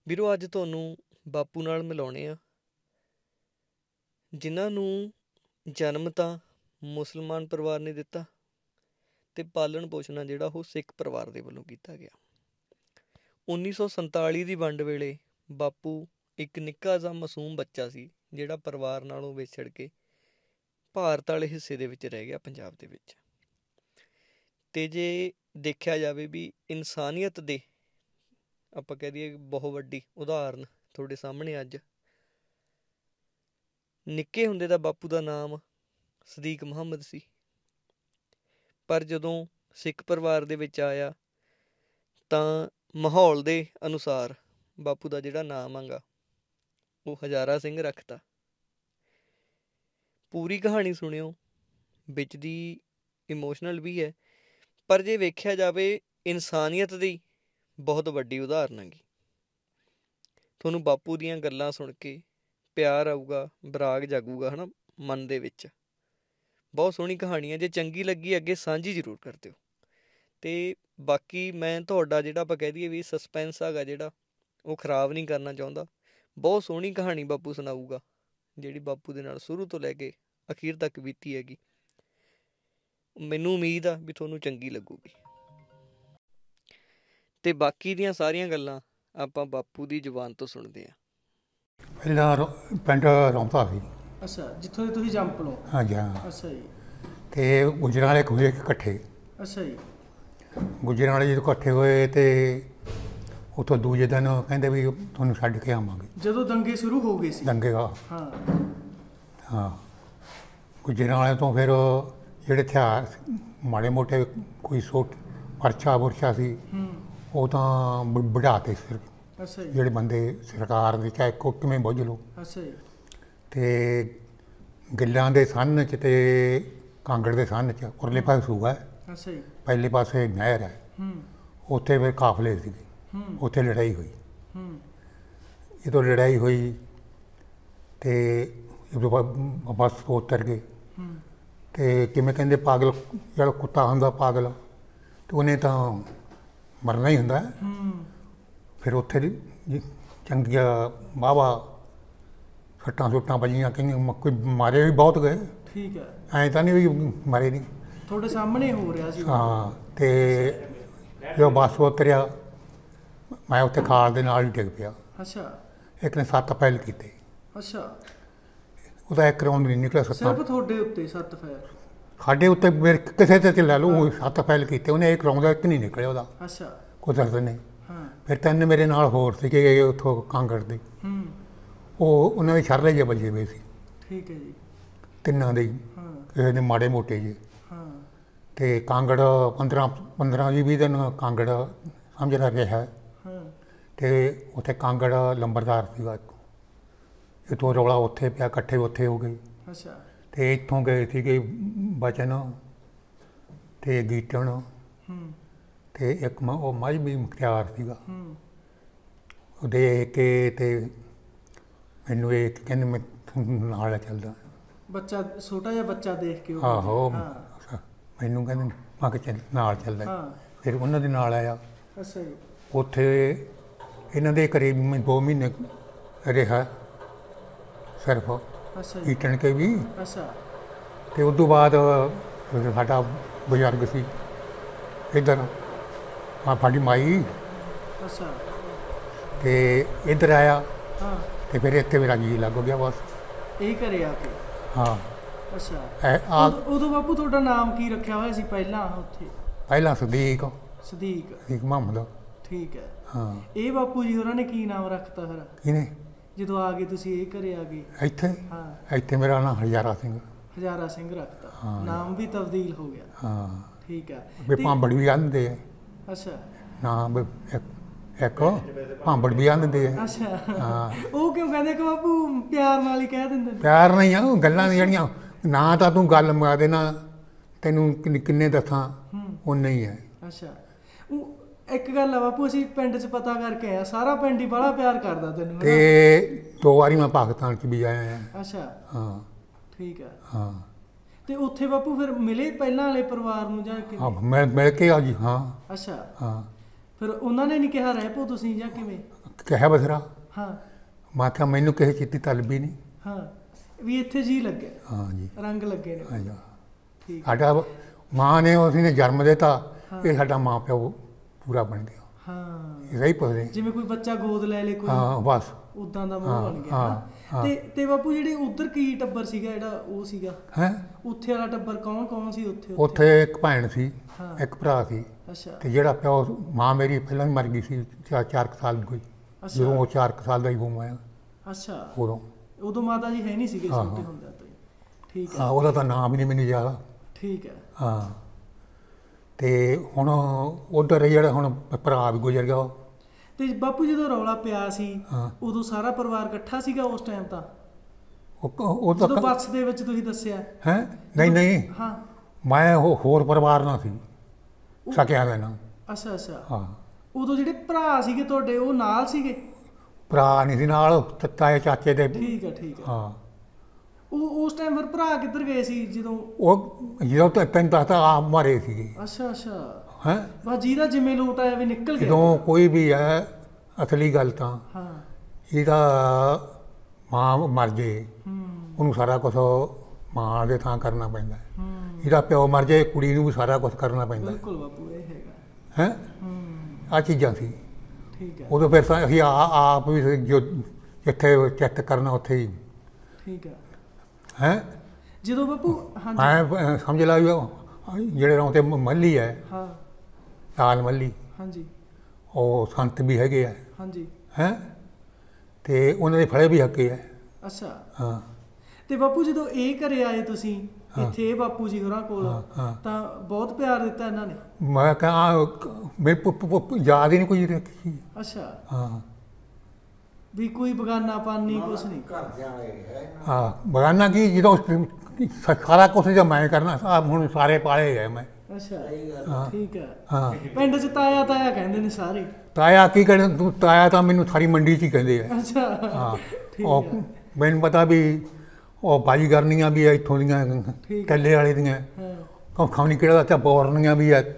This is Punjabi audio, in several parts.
ਵੀਰੋ ਅੱਜ ਤੁਹਾਨੂੰ ਬਾਪੂ ਨਾਲ ਮਿਲਾਉਣੇ ਆ, ਜਿਨ੍ਹਾਂ ਨੂੰ ਜਨਮ ਤਾਂ ਮੁਸਲਮਾਨ ਪਰਿਵਾਰ ਨੇ ਦਿੱਤਾ ਤੇ ਪਾਲਣ ਪੋਸ਼ਣ ਜਿਹੜਾ ਉਹ ਸਿੱਖ ਪਰਿਵਾਰ ਦੇ ਵੱਲੋਂ ਕੀਤਾ ਗਿਆ। 1947 ਦੀ ਵੰਡ ਵੇਲੇ ਬਾਪੂ ਇੱਕ ਨਿੱਕਾ ਜਿਹਾ ਮਾਸੂਮ ਬੱਚਾ ਸੀ, ਜਿਹੜਾ ਪਰਿਵਾਰ ਨਾਲੋਂ ਵਿਛੜ ਕੇ ਭਾਰਤ ਵਾਲੇ ਹਿੱਸੇ ਦੇ ਵਿੱਚ ਰਹਿ ਗਿਆ, ਪੰਜਾਬ ਦੇ ਵਿੱਚ। ਤੇ ਜੇ ਦੇਖਿਆ ਜਾਵੇ ਵੀ ਇਨਸਾਨੀਅਤ ਦੇ ਆਪਾਂ ਕਹਿ ਦਈਏ ਬਹੁਤ ਵੱਡੀ ਉਦਾਹਰਨ ਤੁਹਾਡੇ ਸਾਹਮਣੇ ਅੱਜ। ਨਿੱਕੇ ਹੁੰਦੇ ਦਾ ਬਾਪੂ ਦਾ ਨਾਮ ਸਦੀਕ ਮੁਹੰਮਦ ਸੀ, ਪਰ ਜਦੋਂ ਸਿੱਖ ਪਰਿਵਾਰ ਦੇ ਵਿੱਚ ਆਇਆ ਤਾਂ ਮਾਹੌਲ ਦੇ ਅਨੁਸਾਰ ਬਾਪੂ ਦਾ ਜਿਹੜਾ ਨਾਮ ਹੈਗਾ ਉਹ ਹਜ਼ਾਰਾ ਸਿੰਘ ਰੱਖਤਾ। ਪੂਰੀ ਕਹਾਣੀ ਸੁਣਿਓ, ਵਿੱਚ ਦੀ ਇਮੋਸ਼ਨਲ ਵੀ ਹੈ, ਪਰ ਜੇ ਵੇਖਿਆ ਜਾਵੇ ਇਨਸਾਨੀਅਤ ਦੀ ਬਹੁਤ ਵੱਡੀ ਉਦਾਹਰਨ ਹੈਗੀ। ਤੁਹਾਨੂੰ ਬਾਪੂ ਦੀਆਂ ਗੱਲਾਂ ਸੁਣ ਕੇ ਪਿਆਰ ਆਊਗਾ, ਬਰਾਗ ਜਾਗੂਗਾ ਹੈ ਨਾ ਮਨ ਦੇ ਵਿੱਚ। ਬਹੁਤ ਸੋਹਣੀ ਕਹਾਣੀ ਹੈ, ਜੇ ਚੰਗੀ ਲੱਗੀ ਅੱਗੇ ਸਾਂਝੀ ਜ਼ਰੂਰ ਕਰ ਦਿਓ। ਅਤੇ ਬਾਕੀ ਮੈਂ ਤੁਹਾਡਾ ਜਿਹੜਾ ਆਪਾਂ ਕਹਿ ਦਈਏ ਵੀ ਸਸਪੈਂਸ ਹੈਗਾ ਜਿਹੜਾ ਉਹ ਖ਼ਰਾਬ ਨਹੀਂ ਕਰਨਾ ਚਾਹੁੰਦਾ। ਬਹੁਤ ਸੋਹਣੀ ਕਹਾਣੀ ਬਾਪੂ ਸੁਣਾਊਗਾ, ਜਿਹੜੀ ਬਾਪੂ ਦੇ ਨਾਲ ਸ਼ੁਰੂ ਤੋਂ ਲੈ ਕੇ ਅਖੀਰ ਤੱਕ ਬੀਤੀ ਹੈਗੀ। ਮੈਨੂੰ ਉਮੀਦ ਆ ਵੀ ਤੁਹਾਨੂੰ ਚੰਗੀ ਲੱਗੂਗੀ। ਤੇ ਬਾਕੀ ਦੀਆਂ ਸਾਰੀਆਂ ਗੱਲਾਂ ਆਪਾਂ ਬਾਪੂ ਦੀ ਜ਼ੁਬਾਨ ਤੋਂ ਸੁਣਦੇ ਹਾਂ। ਪਹਿਲਾਂ ਪਿੰਡ ਰੌਂਦਾ ਸੀ। ਅੱਛਾ, ਜਿੱਥੋਂ ਦੇ ਤੁਸੀਂ ਜੰਪ ਲਓ। ਹਾਂਜੀ ਹਾਂ। ਅੱਛਾ ਜੀ। ਅਤੇ ਗੁੱਜਰਾਂ ਵਾਲੇ ਹੋਏ ਇਕੱਠੇ। ਅੱਛਾ ਜੀ। ਗੁੱਜਰਾਂ ਵਾਲੇ ਜਦੋਂ ਇਕੱਠੇ ਹੋਏ ਅਤੇ ਉੱਥੋਂ ਦੂਜੇ ਦਿਨ ਕਹਿੰਦੇ ਵੀ ਤੁਹਾਨੂੰ ਛੱਡ ਕੇ ਆਵਾਂਗੇ। ਜਦੋਂ ਦੰਗੇ ਸ਼ੁਰੂ ਹੋ ਗਏ ਸੀ। ਦੰਗੇ ਹਾਂ ਹਾਂ। ਗੁੱਜਰਾਂ ਵਾਲੇ ਤੋਂ ਫਿਰ ਜਿਹੜੇ ਹਥਿਆਰ ਮਾੜੇ ਮੋਟੇ ਕੋਈ ਪਰਚਾ ਪੁਰਚਾ ਸੀ ਉਹ ਤਾਂ ਵਢਾ ਤੇ ਸਿਰ। ਅੱਛਾ ਜੀ। ਜਿਹੜੇ ਬੰਦੇ ਸਰਕਾਰ ਦੇ ਚਾਹੇ ਕਿਵੇਂ ਬੁੱਝ ਲਓ। ਅੱਛਾ ਜੀ। ਅਤੇ ਗਿੱਲਾਂ ਦੇ ਸੰਨ 'ਚ ਅਤੇ ਕਾਂਗੜ ਦੇ ਸੰਨ 'ਚ ਉਰਲੇ ਪਾਸੇ ਸੂਆ ਹੈ। ਅੱਛਾ ਜੀ। ਪਹਿਲੇ ਪਾਸੇ ਨਹਿਰ ਹੈ। ਉੱਥੇ ਫਿਰ ਕਾਫਲੇ ਸੀਗੇ, ਉੱਥੇ ਲੜਾਈ ਹੋਈ। ਜਦੋਂ ਲੜਾਈ ਹੋਈ ਅਤੇ ਬਸ ਉਤਰ ਗਏ। ਅਤੇ ਕਿਵੇਂ ਕਹਿੰਦੇ ਪਾਗਲ ਜਿਹੜਾ ਕੁੱਤਾ ਹੁੰਦਾ ਪਾਗਲ, ਅਤੇ ਉਹਨੇ ਤਾਂ ਮਰਨਾ ਹੀ ਹੁੰਦਾ। ਫਿਰ ਉੱਥੇ ਚੰਗੀਆਂ ਵਾਹਵਾ ਸੱਟਾਂ ਸੁੱਟਾਂ ਵੱਜੀਆਂ, ਕਈਆਂ ਕੋਈ ਮਾਰੇ ਵੀ ਬਹੁਤ ਗਏ। ਠੀਕ ਹੈ। ਐਂ ਤਾਂ ਨਹੀਂ ਵੀ ਮਾਰੇ ਨਹੀਂ, ਤੁਹਾਡੇ ਸਾਹਮਣੇ ਹੋ ਰਿਹਾ ਸੀ। ਹਾਂ। ਅਤੇ ਜਦੋਂ ਬੱਸ ਉਤਰਿਆ ਮੈਂ ਉੱਥੇ ਖਾਲ ਦੇ ਨਾਲ ਹੀ ਡਿੱਗ ਪਿਆ। ਅੱਛਾ। ਇੱਕ ਨੇ 7 ਫੈਲ ਕੀਤੇ। ਅੱਛਾ। ਉਹਦਾ ਇੱਕ ਰਾਉਂਡ ਨਹੀਂ ਨਿਕਲਿਆ। ਸਿਰਫ ਤੁਹਾਡੇ ਉੱਤੇ 7 ਫੈਲ? ਸਾਡੇ ਉੱਤੇ ਮੇਰੇ ਕਿਸੇ 'ਤੇ ਲੈ ਲਓ 7 ਫੈਲ ਕੀਤੇ ਉਹਨੇ, ਇੱਕ ਰਾਉਂਡ ਦਾ ਇੱਕ ਨਹੀਂ ਨਿਕਲਿਆ ਉਹਦਾ। ਅੱਛਾ। ਕੁਦਰਤ ਨੇ। ਹਾਂ। ਫਿਰ 3 ਮੇਰੇ ਨਾਲ ਹੋਰ ਸੀਗੇ ਉੱਥੋਂ ਕਾਂਗੜ ਦੇ, ਉਹਨਾਂ ਦੇ ਛਰਲੇ ਜਿਹੇ ਵੱਜੇ ਹੋਏ ਸੀ। ਠੀਕ ਹੈ ਜੀ। ਤਿੰਨਾਂ ਦੇ ਹੀ, ਕਿਸੇ ਦੇ ਮਾੜੇ ਮੋਟੇ ਜਿਹੇ। ਹਾਂ। ਅਤੇ ਕਾਂਗੜ 15-20 ਦਿਨ ਕਾਂਗੜ ਸਮਝ ਰਿਹਾ। ਅਤੇ ਉੱਥੇ ਕਾਂਗੜ ਲੰਬਰਦਾਰ ਸੀਗਾ, ਇੱਥੋਂ ਰੌਲਾ ਉੱਥੇ ਪਿਆ, ਇਕੱਠੇ ਉੱਥੇ ਹੋ ਗਏ। ਅੱਛਾ। ਅਤੇ ਇੱਥੋਂ ਗਏ ਸੀਗੇ ਬਚਨ ਅਤੇ ਗੀਟਣ ਅਤੇ ਇੱਕ ਉਹ ਮਜ਼੍ਹਬੀ ਮੁਖਤਿਆਰ ਸੀਗਾ। ਉਹ ਦੇਖ ਕੇ ਅਤੇ ਮੈਨੂੰ ਇਹ ਕਹਿੰਦੇ ਮੈਂ ਨਾਲ ਚੱਲਦਾ। ਬੱਚਾ ਛੋਟਾ ਜਿਹਾ ਬੱਚਾ ਦੇਖ ਕੇ? ਆਹੋ। ਮੈਨੂੰ ਕਹਿੰਦੇ ਮੈਂ ਕਿਹਾ ਨਾਲ ਚੱਲਦਾ। ਫਿਰ ਉਹਨਾਂ ਦੇ ਨਾਲ ਆਇਆ। ਅੱਛਾ ਜੀ। ਉੱਥੇ ਇਹਨਾਂ ਦੇ ਕਰੀਬ ਮੈਂ 2 ਮਹੀਨੇ ਰਿਹਾ ਸਿਰਫ। ਅੱਛਾ। ਕੀਟਣ ਕੇ ਵੀ। ਅੱਛਾ। ਅਤੇ ਉਸ ਤੋਂ ਬਾਅਦ ਸਾਡਾ ਬਜ਼ੁਰਗ ਸੀ ਇੱਧਰ ਸਾਡੀ ਮਾਈ। ਅੱਛਾ। ਅਤੇ ਇੱਧਰ ਆਇਆ। ਹਾਂ। ਅਤੇ ਫਿਰ ਇੱਥੇ ਮੇਰਾ ਜੀ ਲੱਗ ਗਿਆ ਬਸ। ਇਹ ਘਰੇ ਆ ਕੇ? ਹਾਂ। ਅੱਛਾ। ਉਦੋਂ ਬਾਪੂ ਤੁਹਾਡਾ ਨਾਮ ਕੀ ਰੱਖਿਆ ਹੋਇਆ ਸੀ ਪਹਿਲਾਂ ਉੱਥੇ? ਪਹਿਲਾਂ ਸਦੀਕ ਮੁਹੰਮਦ। ਠੀਕ ਹੈ। ਹਾਂ। ਇਹ ਬਾਪੂ ਜੀ ਉਹਨਾਂ ਨੇ ਕੀ ਨਾਮ ਰੱਖਤਾ ਫਿਰ ਕਿਹਨੇ ਜਦੋਂ ਆ ਗਏ ਤੁਸੀਂ ਇਹ ਘਰੇ ਆ ਗਏ? ਇੱਥੇ? ਹਾਂ। ਇੱਥੇ ਮੇਰਾ ਨਾਮ ਹਜ਼ਾਰਾ ਸਿੰਘ। ਹਜ਼ਾਰਾ ਸਿੰਘ ਰੱਖਤਾ। ਨਾਮ ਵੀ ਤਬਦੀਲ ਹੋ ਗਿਆ। ਹਾਂ। ਠੀਕ ਹੈ। ਵੀ ਭਾਂਬੜ ਵੀ ਆਂਦੇ ਆ। ਅੱਛਾ। ਨਾਮ ਇੱਕ ਭਾਂਬੜ ਵੀ ਆਂਦੇ ਆ। ਅੱਛਾ। ਹਾਂ। ਉਹ ਕਿਉਂ ਕਹਿੰਦੇ ਕਿ ਬਾਪੂ ਪਿਆਰ ਨਾਲ ਹੀ ਕਹਿ ਦਿੰਦੇ? ਪਿਆਰ ਨਹੀਂ ਆ, ਗੱਲਾਂ ਜਿਹੜੀਆਂ ਨਾ ਤਾਂ ਤੂੰ ਗੱਲ ਮੁਕਾ ਦੇਣਾ, ਤੈਨੂੰ ਕਿੰਨੇ ਦੱਸਾਂ ਉਨਾ ਹੀ ਹੈ। ਅੱਛਾ। ਇੱਕ ਗੱਲ ਆ ਬਾਪੂ, ਅਸੀਂ ਪਿੰਡ 'ਚ ਪਤਾ ਕਰਕੇ ਆਏ, ਸਾਰਾ ਪਿੰਡ ਹੀ ਬੜਾ ਪਿਆਰ ਕਰਦਾ ਤੈਨੂੰ। ਅਤੇ 2 ਵਾਰੀ ਮੈਂ ਪਾਕਿਸਤਾਨ 'ਚ ਵੀ ਆਇਆ। ਅੱਛਾ। ਹਾਂ। ਠੀਕ ਹੈ। ਹਾਂ। ਅਤੇ ਉੱਥੇ ਬਾਪੂ ਫਿਰ ਮਿਲੇ ਪਹਿਲਾਂ ਵਾਲੇ ਪਰਿਵਾਰ ਨੂੰ ਜਾਂ ਕਿਵੇਂ? ਮਿਲ ਕੇ ਆ ਜੀ। ਹਾਂ। ਅੱਛਾ। ਹਾਂ। ਫਿਰ ਉਹਨਾਂ ਨੇ ਨਹੀਂ ਕਿਹਾ ਰਹਿ ਪਓ ਤੁਸੀਂ ਜਾਂ ਕਿਵੇਂ? ਕਿਹਾ ਬਥੇਰਾ। ਹਾਂ ਮੈਂ ਕਿਹਾ ਮੈਨੂੰ ਕਿਸੇ ਚੀਜ਼ ਦੀ ਤਲਬ ਹੀ ਨਹੀਂ। ਹਾਂ ਵੀ ਇੱਥੇ ਜੀ ਲੱਗਿਆ, ਹਾਂ ਜੀ, ਰੰਗ ਲੱਗੇ ਨੇ। ਹਾਂਜੀ। ਠੀਕ। ਸਾਡਾ ਮਾਂ ਨੇ ਉਸਨੇ ਜਨਮ ਦਿੱਤਾ, ਹਾਂ। ਇਹ ਸਾਡਾ ਮਾਂ ਪਿਓ ਪੂਰਾ ਬਣ ਗਿਆ। ਹਾਂ ਇਹ ਸਹੀ ਪੁੱਛਦੇ। ਜਿਵੇਂ ਕੋਈ ਬੱਚਾ ਗੋਦ ਲੈ ਲੇ ਕੋਈ, ਹਾਂ ਬਸ। ਉਦਾਂ ਦਾ ਮੋਹ ਹਾਂ, ਬਣ ਗਿਆ ਹਾਂ, ਨਾ। ਹਾਂ। ਤੇ ਬਾਪੂ ਜਿਹੜੇ ਉਧਰ ਕੀ ਟੱਬਰ ਸੀਗਾ ਜਿਹੜਾ ਉਹ ਸੀਗਾ ਹੈਂ? ਉੱਥੇ ਵਾਲਾ ਟੱਬਰ ਕੌਣ ਕੌਣ ਸੀ ਉੱਥੇ? ਉੱਥੇ ਇੱਕ ਭੈਣ ਸੀ, ਹਾਂ। ਇੱਕ ਭਰਾ ਸੀ, ਅੱਛਾ ਤੇ ਜਿਹੜਾ ਪਿਓ ਮਾਂ ਮੇਰੀ ਪਹਿਲਾਂ ਹੀ ਮਰ ਗਈ ਸੀ 4 ਸਾਲ ਦੀ ਕੋਈ, ਅੱਛਾ। ਜਦੋਂ ਉਹ 4 ਸਾਲ ਦਾ ਹੀ ਹੋਇਆ ਅੱਛਾ ਉਦੋਂ। ਉਦੋਂ ਮਾਤਾ ਜੀ ਹੈ ਨਹੀਂ ਸੀਗੇ ਹਾਂ, ਛੋਟੇ ਹਾਂ। ਹੁੰਦਿਆਂ ਤੋਂ ਹੀ। ਠੀਕ ਹਾਂ, ਹੈ ਉਹਦਾ ਤਾਂ ਨਾਮ ਹੀ ਨਹੀਂ ਮੈਨੂੰ ਯਾਦ। ਠੀਕ ਹੈ। ਹਾਂ, ਤੇ ਹੁਣ ਉਧਰ ਜਿਹੜਾ ਹੁਣ ਭਰਾ ਵੀ ਗੁਜ਼ਰ ਗਿਆ। ਤੇ ਬਾਪੂ ਜਦੋਂ ਰੌਲਾ ਪਿਆ ਸੀ ਹਾਂ। ਉਦੋਂ ਸਾਰਾ ਪਰਿਵਾਰ ਇਕੱਠਾ ਸੀਗਾ ਉਸ ਟਾਈਮ ਤਾਂ, ਉਹ ਜਦੋਂ ਤਾਂ ਬੱਸ ਦੇ ਵਿੱਚ ਤੁਸੀਂ ਦੱਸਿਆ? ਹੈ ਨਹੀਂ ਨਹੀਂ, ਹਾਂ ਮੈਂ ਹੋਰ ਪਰਿਵਾਰ ਨਾਲ ਸੀ, ਸਕਿਆ ਦਾ ਨਾ। ਅੱਛਾ ਅੱਛਾ। ਹਾਂ, ਉਦੋਂ ਜਿਹੜੇ ਭਰਾ ਸੀਗੇ ਤੁਹਾਡੇ ਉਹ ਨਾਲ ਸੀਗੇ? ਭਰਾ ਨਹੀਂ ਸੀ ਨਾਲ, ਤਾਏ ਚਾਚੇ ਦੇ। ਠੀਕ ਹੈ ਠੀਕ ਹੈ। ਹਾਂ, ਉਹ ਉਸ ਟਾਈਮ ਫਿਰ ਭਰਾ ਕਿੱਧਰ ਗਏ ਸੀ ਜਦੋਂ? ਉਹ ਜਦੋਂ ਤੈਨੂੰ ਦੱਸਦਾ ਆਪ ਮਾਰੇ ਸੀਗੇ। ਅੱਛਾ ਅੱਛਾ। ਹੈ ਬਸ ਜਿਹਦਾ ਜਿਵੇਂ ਲੋਟ ਆਇਆ ਵੀ ਨਿਕਲ ਗਿਆ। ਜਦੋਂ ਕੋਈ ਵੀ ਹੈ, ਅਸਲੀ ਗੱਲ ਤਾਂ ਹਾਂ। ਇਹਦਾ ਮਾਂ ਮਰ ਜੇ ਹੂੰ ਉਹਨੂੰ ਸਾਰਾ ਕੁਝ ਮਾਂ ਦੇ ਥਾਂ ਕਰਨਾ ਪੈਂਦਾ। ਹੂੰ ਇਹਦਾ ਪਿਓ ਮਰ ਜੇ ਕੁੜੀ ਨੂੰ ਵੀ ਸਾਰਾ ਕੁਝ ਕਰਨਾ ਪੈਂਦਾ। ਬਿਲਕੁਲ ਬਾਪੂ ਇਹ ਹੈਗਾ। ਹੈ ਹੂੰ ਆ ਚੀਜ਼ਾਂ ਸੀ ਠੀਕ ਹੈ ਉਦੋਂ। ਫਿਰ ਅਸੀਂ ਆਪ ਵੀ ਜੋ ਜਿੱਥੇ ਚਿੱਤ ਕਰਨਾ ਉੱਥੇ ਹੀ। ਠੀਕ ਹੈ। ਹੈ ਜਦੋਂ ਬਾਪੂ ਹਾਂਜੀ ਮੈਂ ਸਮਝ ਲਾ ਵੀ ਉਹ ਜਿਹੜੇ ਰੌਂ ਤੇ ਮੱਲੀ ਹੈ, ਹਾਂ ਲਾਲ ਮੱਲੀ, ਹਾਂਜੀ ਉਹ ਸੰਤ ਵੀ ਹੈਗੇ ਆ। ਹਾਂਜੀ। ਹੈ ਤੇ ਉਹਨਾਂ ਦੇ ਫੜੇ ਵੀ ਹੱਕੇ ਹੈ। ਅੱਛਾ। ਹਾਂ ਤੇ ਬਾਪੂ ਜਦੋਂ ਇਹ ਘਰੇ ਆਏ ਤੁਸੀਂ ਹਾਂ। ਇੱਥੇ ਇਹ ਬਾਪੂ ਜੀ ਹੋਰਾਂ ਕੋਲ, ਹਾਂ, ਹਾਂ। ਤਾਂ ਬਹੁਤ ਪਿਆਰ ਦਿੱਤਾ ਇਹਨਾਂ ਨੇ? ਮੈਂ ਕਹਾਂ ਮੇਰੇ ਯਾਦ ਹੀ ਨਹੀਂ ਕੋਈ ਰੱਖੀ। ਅੱਛਾ ਹਾਂ ਵੀ ਕੋਈ ਬਗਾਨਾਪਨ ਨਹੀਂ ਕੁਛ ਨਹੀਂ? ਹਾਂ, ਬਗਾਨਾ ਕੀ, ਜਦੋਂ ਸਾਰਾ ਕੁਛ ਜੋ ਮੈਂ ਕਰਨਾ ਹੁਣ ਸਾਰੇ ਪਾਲੇ ਗਏ ਮੈਂ। ਅੱਛਾ ਹਾਂ। ਠੀਕ ਹੈ। ਹਾਂ, ਪਿੰਡ 'ਚ ਤਾਇਆ ਤਾਇਆ ਕਹਿੰਦੇ ਨੇ ਸਾਰੇ। ਤਾਇਆ ਕੀ ਕਹਿੰਦੇ ਤੂੰ? ਤਾਇਆ ਤਾਂ ਮੈਨੂੰ ਸਾਰੀ ਮੰਡੀ 'ਚ ਹੀ ਕਹਿੰਦੇ ਆ। ਅੱਛਾ ਹਾਂ, ਠੀਕ ਉਹ ਹੈ। ਮੈਨੂੰ ਪਤਾ ਵੀ ਉਹ ਬਾਜੀਗਰਨੀਆਂ ਵੀ ਆ ਇੱਥੋਂ ਦੀਆਂ, ਠੀਕ। ਕੱਲੇ ਵਾਲੇ ਦੀਆਂ, ਹਾਂ ਖਾਣੀ ਕਿਹੜਾ ਤਾਂ ਬੋਰਨੀਆਂ ਵੀ ਹੈ।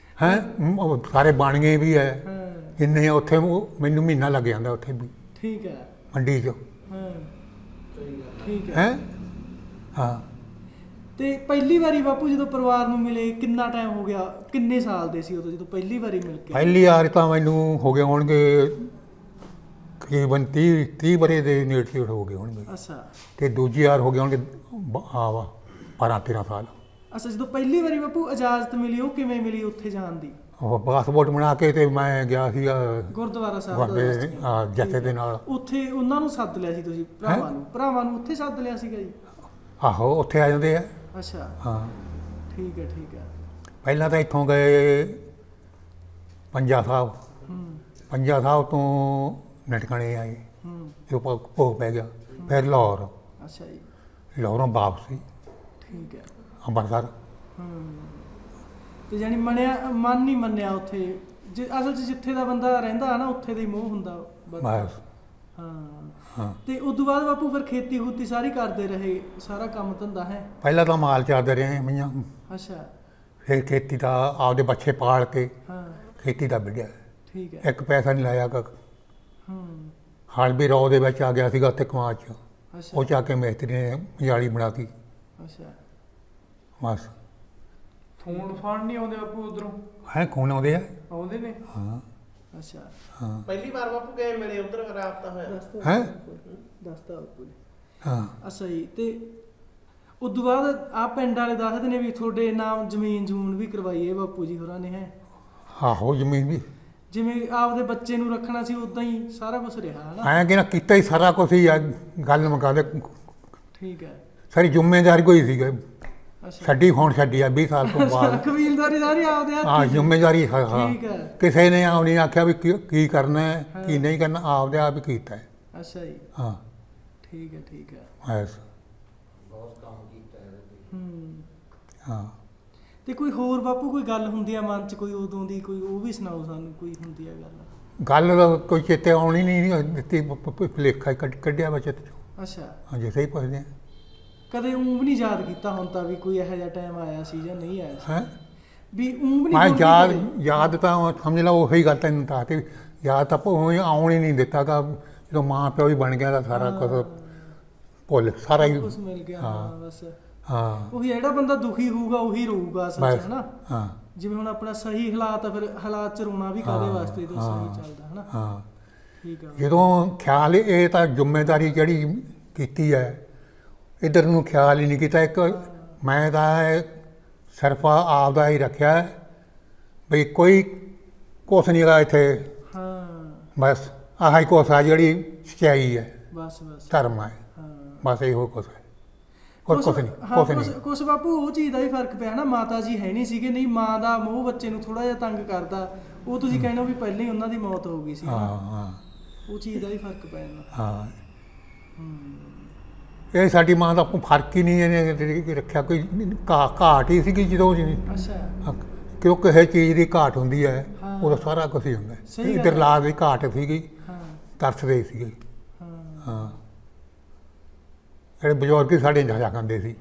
ਸਾਰੇ ਬਾਣੀਏ ਵੀ ਹੈ। ਹਾਂ ਜਿੰਨੇ ਆ ਉੱਥੇ ਮੈਨੂੰ ਮਹੀਨਾ ਲੱਗ ਜਾਂਦਾ ਉੱਥੇ ਵੀ ਠੀਕ ਹੈ। ਮੰਡੀ 'ਚ। ਹਾਂ ਠੀਕ ਹੈ। ਹੈ ਹਾਂ, ਤੇ ਪਹਿਲੀ ਵਾਰੀ ਬਾਪੂ ਜਦੋਂ ਪਰਿਵਾਰ ਨੂੰ ਮਿਲੇ ਕਿੰਨਾ ਟਾਈਮ ਹੋ ਗਿਆ? ਕਿੰਨੇ ਸਾਲ ਦੇ ਸੀ ਉਦੋਂ ਜਦੋਂ ਪਹਿਲੀ ਵਾਰੀ ਮਿਲ ਕੇ? ਪਹਿਲੀ ਵਾਰ ਤਾਂ ਮੈਨੂੰ ਹੋ ਗਏ ਹੋਣਗੇ ਤਕਰੀਬਨ 30 ਵਰੇ ਦੇ ਨੇੜੇ ਹੋ ਗਏ ਹੋਣਗੇ। ਅੱਛਾ ਤੇ ਦੂਜੀ ਵਾਰ ਹੋ ਗਏ ਹੋਣਗੇ 12-13 ਸਾਲ। ਅੱਛਾ। ਜਦੋਂ ਪਹਿਲੀ ਵਾਰੀ ਬਾਪੂ ਇਜਾਜ਼ਤ ਮਿਲੀ ਉਹ ਕਿਵੇਂ ਮਿਲੀ ਉੱਥੇ ਜਾਣ ਦੀ? ਉਹ ਪਾਸਪੋਰਟ ਬਣਾ ਕੇ ਤੇ ਮੈਂ ਗਿਆ ਸੀਗਾ ਗੁਰਦੁਆਰਾ ਸਾਹਿਬ ਦਾ ਗੁਰਦੇ ਜੱਥੇ ਦੇ ਨਾਲ। ਉੱਥੇ ਉਹਨਾਂ ਨੂੰ ਸੱਦ ਲਿਆ ਸੀ ਤੁਸੀਂ? ਭਰਾਵਾਂ ਨੂੰ ਉੱਥੇ ਸੱਦ ਲਿਆ ਸੀਗਾ ਜੀ? ਆਹੋ, ਉੱਥੇ ਆ ਜਾਂਦੇ ਆ। ਅੱਛਾ ਹਾਂ, ਠੀਕ ਹੈ ਠੀਕ ਹੈ। ਪਹਿਲਾਂ ਤਾਂ ਇੱਥੋਂ ਗਏ ਪੰਜਾ ਸਾਹਿਬ। ਹੂੰ ਪੰਜਾ ਸਾਹਿਬ ਤੋਂ ਨਟਕਣੇ ਆਏ, ਹੂੰ ਜੋ ਭੋਗ ਪੈ ਗਿਆ। ਫਿਰ ਲਾਹੌਰ, ਅੱਛਾ ਜੀ ਲਾਹੌਰੋਂ ਵਾਪਸੀ ਠੀਕ ਹੈ। ਅੰਮ੍ਰਿਤਸਰ। ਹੂੰ ਤੇ ਜਾਨੀ ਮਨ ਨਹੀਂ ਮੰਨਿਆ ਉੱਥੇ? ਅਸਲ 'ਚ ਜਿੱਥੇ ਦਾ ਬੰਦਾ ਰਹਿੰਦਾ ਨਾ ਉੱਥੇ ਦਾ ਹੀ ਮੋਹ ਹੁੰਦਾ ਬੰਦਾ। ਬਸ। ਹਾਂ ਹਾਂ, ਤੇ ਉਦੋਂ ਬਾਅਦ ਬਾਪੂ ਫਿਰ ਖੇਤੀ ਖੂਤੀ ਸਾਰੀ ਕਰਦੇ ਰਹੇ, ਸਾਰਾ ਕੰਮ ਧੰਦਾ ਹੈ? ਪਹਿਲਾਂ ਤਾਂ ਮਾਲ ਚਾਰਦੇ ਰਹੇ ਮਈਆਂ, ਅੱਛਾ ਫਿਰ ਖੇਤੀ ਦਾ ਆਪਦੇ ਬੱਚੇ ਪਾਲ ਕੇ ਹਾਂ ਖੇਤੀ ਦਾ ਵਿੱਢਿਆ। ਠੀਕ ਹੈ। ਇੱਕ ਪੈਸਾ ਨਹੀਂ ਲਾਇਆ ਕ ਹੂੰ ਹਲ ਵੀ ਰੌ ਦੇ ਵਿੱਚ ਆ ਗਿਆ ਸੀਗਾ ਉੱਥੇ ਕਮਾਦ 'ਚ। ਅੱਛਾ ਉਹ ਚਾ ਕੇ ਮਿਸਤਰੀ ਨੇ ਮਜਾਲੀ ਬਣਾਤੀ। ਅੱਛਾ। ਬਸ। ਫੋਨ ਫਾਨ ਨਹੀਂ ਆਉਂਦੇ ਬਾਪੂ ਉਧਰੋਂ? ਹੈ ਖੂਨ ਆਉਂਦੇ ਆ। ਆਉਂਦੇ ਨੇ? ਹਾਂ ਅੱਛਾ। ਹਾਂ ਪਹਿਲੀ ਵਾਰ ਬਾਪੂ ਕਿਵੇਂ ਮਿਲੇ ਉਧਰ ਰਾਬਤਾ ਹੋਇਆ? ਹੈਂ? ਦੱਸਦਾ ਬਾਪੂ ਨੇ। ਹਾਂ, ਅੱਛਾ ਜੀ। ਤੇ ਉਦੋਂ ਬਾਅਦ ਆ ਪਿੰਡ ਵਾਲੇ ਦੱਸਦੇ ਨੇ ਵੀ ਤੁਹਾਡੇ ਨਾਮ ਜ਼ਮੀਨ ਜਮੂਨ ਵੀ ਕਰਵਾਈ ਹੈ ਬਾਪੂ ਜੀ ਹੋਰਾਂ ਨੇ? ਹੈ ਆਹੋ, ਜ਼ਮੀਨ ਵੀ ਜਿਵੇਂ ਆਪਦੇ ਬੱਚੇ ਨੂੰ ਰੱਖਣਾ ਸੀ ਉਦਾਂ ਹੀ ਸਾਰਾ ਕੁਝ ਰਿਹਾ ਹੈ ਨਾ? ਐਂ ਕਿ ਨਾ ਕੀਤਾ ਹੀ ਸਾਰਾ ਕੁਛ ਹੀ ਆ। ਗੱਲ ਮੁਕਾ ਦੇ, ਠੀਕ ਹੈ। ਸਾਰੀ ਜ਼ਿੰਮੇਵਾਰੀ ਕੋਈ ਸੀਗਾ। ਅੱਛਾ ਛੱਡੀ ਹੁਣ ਛੱਡੀ ਆ 20 ਸਾਲ ਤੋਂ ਬਾਅਦ। ਕਬੀਲਦਾਰੀ ਸਾਰੀ ਆਪਦੇ ਹੱਥ ਹਾਂ, ਹੀ ਸੀ। ਜ਼ਿੰਮੇਵਾਰੀ ਹਾਂ। ਠੀਕ ਹੈ। ਕਿਸੇ ਨੇ ਆਉ ਨਹੀਂ ਆਖਿਆ ਵੀ ਕੀ ਕਰਨਾ ਹੈ, ਕੀ ਨਹੀਂ ਕਰਨਾ, ਆਪਦੇ ਆਪ ਹੀ ਕੀਤਾ ਹੈ। ਅੱਛਾ ਜੀ ਹਾਂ ਠੀਕ ਹੈ ਠੀਕ ਹੈ। ਬਸ। ਹੂੰ ਹਾਂ, ਤੇ ਕੋਈ ਹੋਰ ਬਾਪੂ ਕੋਈ ਗੱਲ ਹੁੰਦੀ ਆ ਮਨ 'ਚ ਕੋਈ ਉਦੋਂ ਦੀ, ਕੋਈ ਉਹ ਵੀ ਸੁਣਾਓ ਸਾਨੂੰ, ਕੋਈ ਹੁੰਦੀ ਆ ਗੱਲ? ਗੱਲ ਦਾ ਕੋਈ ਚੇਤੇ ਆਉਣੀ ਨਹੀਂ ਦਿੱਤੀ। ਭੁਲੇਖਾ ਕੱਢਿਆ ਬਚਤ ਚੋਂ। ਅੱਛਾ। ਹਾਂਜੀ, ਸਹੀ ਪੁੱਛਦੇ ਆ। ਕਦੇ ਊਂ ਵੀ ਨਹੀਂ ਯਾਦ ਕੀਤਾ ਹੁਣ ਤਾਂ ਵੀ ਕੋਈ ਇਹੋ ਜਿਹਾ ਟਾਈਮ ਆਇਆ ਸੀ ਜਾਂ ਨਹੀਂ ਆਇਆ ਸੀ? ਹੈਂ? ਵੀ ਊਂ ਵੀ ਮੈਂ ਨਹੀਂ ਯਾਦ ਤਾਂ ਸਮਝ ਲਾ ਉਹੀ ਗੱਲ ਤੈਨੂੰ ਦੱਸਤੀ। ਯਾਦ ਤਾਂ ਉਵੇਂ ਆਉਣ ਹੀ ਨਹੀਂ ਦਿੱਤਾ ਗਾ। ਜਦੋਂ ਮਾਂ ਪਿਓ ਹੀ ਬਣ ਗਿਆ ਤਾਂ ਸਾਰਾ ਕੁਝ ਭੁੱਲ ਸਾਰਾ ਹੀ ਕੁਛ ਮਿਲ ਗਿਆ। ਹਾਂ ਬਸ ਹਾਂ ਉਹੀ ਜਿਹੜਾ ਬੰਦਾ ਦੁਖੀ ਹੋਊਗਾ ਉਹੀ ਰੋਊਗਾ ਅਸਲ ਬਸ, ਚ ਹਨਾ। ਹਾਂ ਜਿਵੇਂ ਹੁਣ ਆਪਣਾ ਸਹੀ ਹਾਲਾਤ ਆ, ਫਿਰ ਹਾਲਾਤ ਚ ਰੋਣਾ ਵੀ ਕਾਹਦੇ ਵਾਸਤੇ ਜਦੋਂ ਸਹੀ ਚੱਲਦਾ ਹਨਾ। ਹਾਂ ਠੀਕ ਆ। ਜਦੋਂ ਖਿਆਲ ਇਹ ਤਾਂ ਜ਼ਿੰਮੇਵਾਰੀ ਜਿਹੜੀ ਕੀਤੀ ਹੈ ਇੱਧਰ ਨੂੰ ਖਿਆਲ ਹੀ ਨਹੀਂ ਕੀਤਾ। ਇੱਕ ਮੈਂ ਤਾਂ ਸਿਰਫ ਆਪਦਾ ਹੀ ਰੱਖਿਆ ਬਈ ਕੋਈ ਕੁਛ ਨਹੀਂ ਹੈਗਾ ਇੱਥੇ। ਹਾਂ ਬਸ ਆਹ ਹੀ ਕੁਛ ਆ ਜਿਹੜੀ ਸੱਚਾਈ ਹੈ, ਬਸ ਬਸ ਧਰਮ ਹੈ, ਹਾਂ ਬਸ ਇਹੋ ਕੁਛ ਹੈ, ਹੋਰ ਕੁਛ ਨਹੀਂ, ਕੁਛ ਨਹੀਂ। ਕੁਛ ਬਾਪੂ ਉਹ ਚੀਜ਼ ਦਾ ਹੀ ਫਰਕ ਪਿਆ ਨਾ, ਮਾਤਾ ਜੀ ਹੈ ਨਹੀਂ ਸੀਗੇ, ਨਹੀਂ ਮਾਂ ਦਾ ਮੋਹ ਬੱਚੇ ਨੂੰ ਥੋੜਾ ਜਿਹਾ ਤੰਗ ਕਰਦਾ। ਉਹ ਤੁਸੀਂ ਕਹਿੰਦੇ ਹੋ ਵੀ ਪਹਿਲਾਂ ਹੀ ਉਹਨਾਂ ਦੀ ਮੌਤ ਹੋ ਗਈ ਸੀ। ਹਾਂ ਹਾਂ ਉਹ ਚੀਜ਼ ਦਾ ਹੀ ਫਰਕ ਪੈ ਜਾਂਦਾ। ਹਾਂ ਇਹ ਸਾਡੀ ਮਾਂ ਦਾ ਕੋਈ ਫਰਕ ਹੀ ਨਹੀਂ ਇਹਨੇ ਰੱਖਿਆ। ਕੋਈ ਘਾਟ ਹੀ ਸੀਗੀ ਜਦੋਂ ਅੱਛਾ ਕਿਉਂ ਕਿਸੇ ਚੀਜ਼ ਦੀ ਘਾਟ ਹੁੰਦੀ ਹੈ ਹਾਂ। ਉਦੋਂ ਸਾਰਾ ਕੁਛ ਹੀ ਹੁੰਦਾ। ਸਹੀ ਗੱਲ ਇੱਧਰ ਹੈ। ਲਾਜ ਦੀ ਘਾਟ ਸੀਗੀ, ਹਾਂ ਤਰਸਦੇ ਸੀਗੇ। ਹਾਂ ਹਾਂ ਜਿਹੜੇ ਬਜ਼ੁਰਗ ਹੀ ਸਾਡੇ ਜਾਇਆ ਕਰਦੇ ਸੀ,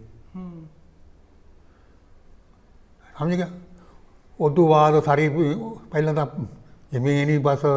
ਸਮਝ ਗਿਆ। ਉਦੋਂ ਬਾਅਦ ਸਾਰੀ ਪਹਿਲਾਂ ਤਾਂ ਜ਼ਮੀਨ ਹੀ ਬਸ